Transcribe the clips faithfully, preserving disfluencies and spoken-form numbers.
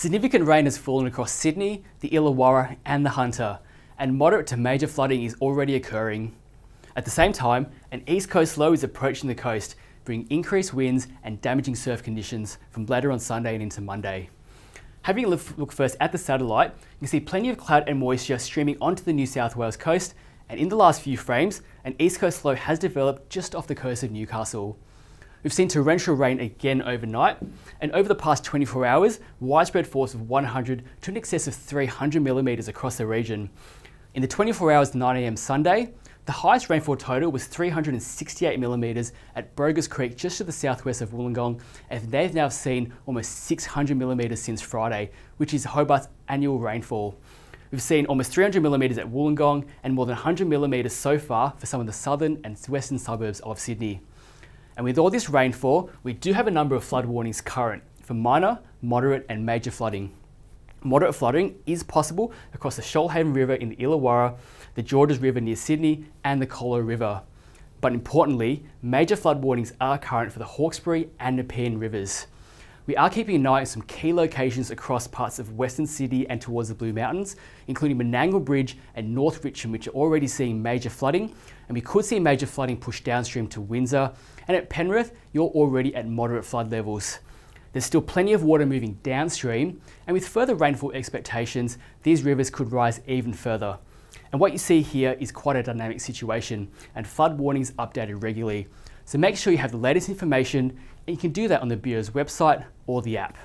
Significant rain has fallen across Sydney, the Illawarra and the Hunter, and moderate to major flooding is already occurring. At the same time, an east coast low is approaching the coast, bringing increased winds and damaging surf conditions from later on Sunday and into Monday. Having a look first at the satellite, you can see plenty of cloud and moisture streaming onto the New South Wales coast, and in the last few frames, an east coast low has developed just off the coast of Newcastle. We've seen torrential rain again overnight, and over the past twenty-four hours, widespread falls of one hundred to an excess of three hundred millimetres across the region. In the twenty-four hours to nine A M Sunday, the highest rainfall total was three hundred sixty-eight millimetres at Brogers Creek just to the southwest of Wollongong, and they've now seen almost six hundred millimetres since Friday, which is Hobart's annual rainfall. We've seen almost three hundred millimetres at Wollongong and more than one hundred millimetres so far for some of the southern and western suburbs of Sydney. And with all this rainfall, we do have a number of flood warnings current for minor, moderate and major flooding. Moderate flooding is possible across the Shoalhaven River in the Illawarra, the Georges River near Sydney and the Colo River. But importantly, major flood warnings are current for the Hawkesbury and Nepean rivers. We are keeping an eye on some key locations across parts of Western Sydney and towards the Blue Mountains, including Menangle Bridge and North Richmond, which are already seeing major flooding, and we could see major flooding push downstream to Windsor, and at Penrith, you're already at moderate flood levels. There's still plenty of water moving downstream, and with further rainfall expectations, these rivers could rise even further. And what you see here is quite a dynamic situation, and flood warnings updated regularly. So make sure you have the latest information, and you can do that on the Bureau's website or the app.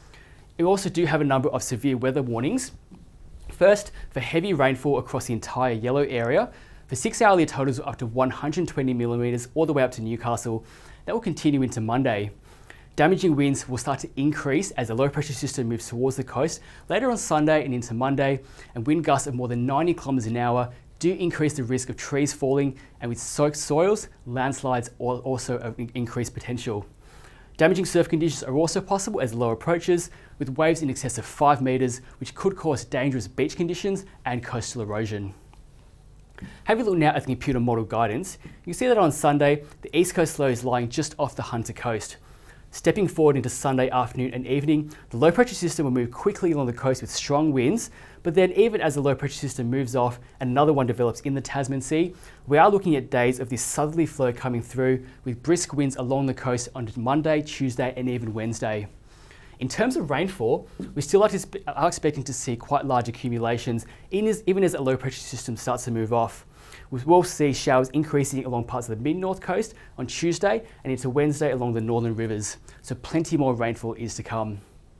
We also do have a number of severe weather warnings. First, for heavy rainfall across the entire yellow area, for six hourly totals of up to one hundred twenty millimetres all the way up to Newcastle. That will continue into Monday. Damaging winds will start to increase as the low pressure system moves towards the coast later on Sunday and into Monday, and wind gusts of more than ninety kilometres an hour do increase the risk of trees falling, and with soaked soils, landslides also have increased potential. Damaging surf conditions are also possible as the low approaches, with waves in excess of five metres, which could cause dangerous beach conditions and coastal erosion. Having a look now at the computer model guidance, you can see that on Sunday, the east coast low is lying just off the Hunter coast. Stepping forward into Sunday afternoon and evening, the low pressure system will move quickly along the coast with strong winds, but then even as the low pressure system moves off and another one develops in the Tasman Sea, we are looking at days of this southerly flow coming through with brisk winds along the coast on Monday, Tuesday and even Wednesday. In terms of rainfall, we still are expecting to see quite large accumulations even as a low pressure system starts to move off. We will see showers increasing along parts of the mid-north coast on Tuesday and into Wednesday along the northern rivers. So plenty more rainfall is to come.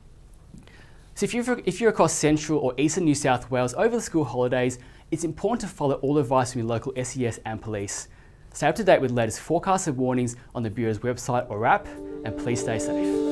So if you're, if you're across central or eastern New South Wales over the school holidays, it's important to follow all advice from your local S E S and police. Stay up to date with the latest forecasts and warnings on the Bureau's website or app, and please stay safe.